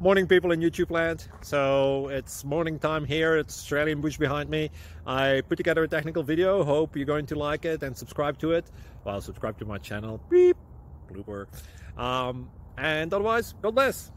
Morning, people in YouTube land. So it's morning time here. It's Australian bush behind me. I put together a technical video. Hope you're going to like it and subscribe to it. Well, subscribe to my channel. Beep. Blooper. And otherwise, God bless.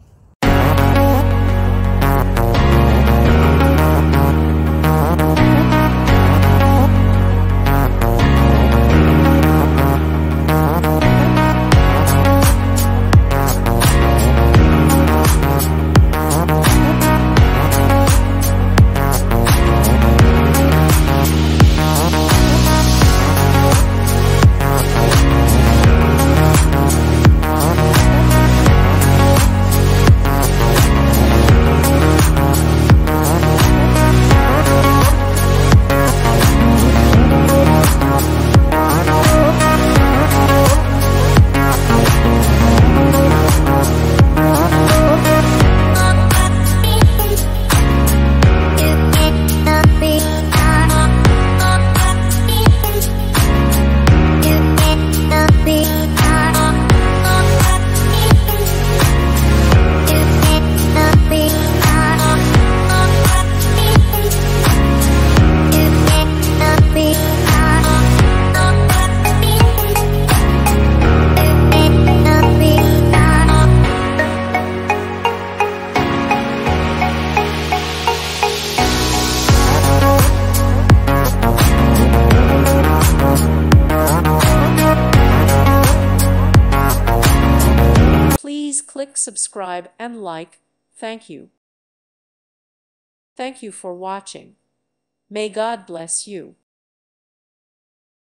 Please click subscribe and like. Thank you. Thank you for watching. May God bless you.